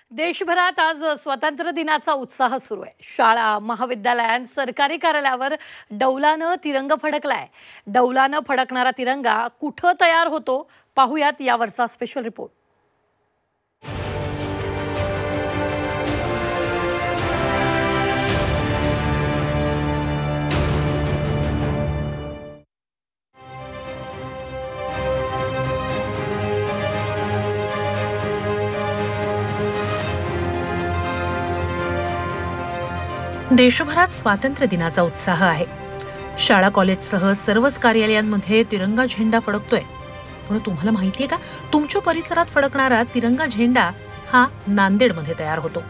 देशभरात आज स्वातंत्र्य दिनाचा उत्साह सुरू आहे। शाळा, महाविद्यालयांत, सरकारी कार्यालयावर डौलानं तिरंगा फडकलाय। डौलानं फडकणारा तिरंगा कुठं तयार होतो पाहूयात यावरचा स्पेशल रिपोर्ट। देशभरात स्वातंत्र्य दिनाचा उत्साह आहे। शाळा कॉलेजसह सर्वच कार्यालयांमध्ये तिरंगा झेंडा फडकतोय। पण तुम्हाला माहितीये का, तुमच्या परिसरात फडकणारा तिरंगा झेंडा हा नांदेडमध्ये तयार होतो।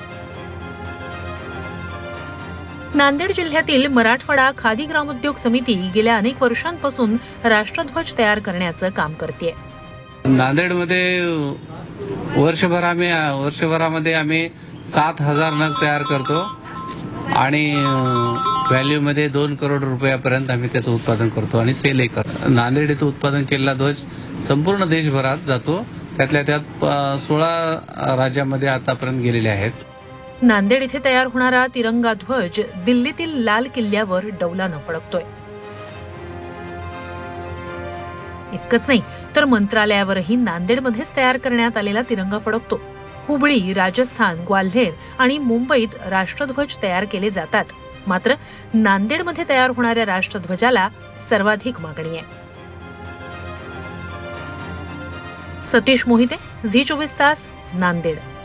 नांदेड जिल्ह्यातील मराठवाडा खादी ग्रामोद्योग समिती गेल्या अनेक वर्षांपासून राष्ट्रध्वज तयार करण्याचं काम करतेय। नांदेडमध्ये वर्षभरामध्ये आम्ही 7,000 नग तयार करतो आणि व्हॅल्यू मध्ये 2 करोड रुपयापर्यंत आम्ही त्याचं उत्पादन करतो आणि सेल करतो। नांदेड येथे उत्पादन केलेला ध्वज संपूर्ण देशभरात जातो। त्यातल्या त्यात 16 राज्यामध्ये आतापर्यंत गेलेले आहेत। नांदेड इथे तयार होणारा तिरंगा ध्वज दिल्लीतील लाल किल्ल्यावर डौलानं फडकतोय। इतकंच नाही तर मंत्रालयावरही नांदेडमध्येच तयार करण्यात आलेला तिरंगा फडकतो। हुबळी, राजस्थान, ग्वाल्हेर आणि मुंबईत राष्ट्रध्वज तयार केले जातात। मात्र नांदेडमध्ये तयार होणाऱ्या राष्ट्रध्वजाला सर्वाधिक मागणी आहे। सतीश मोहिते, झी 24 तास, नांदेड।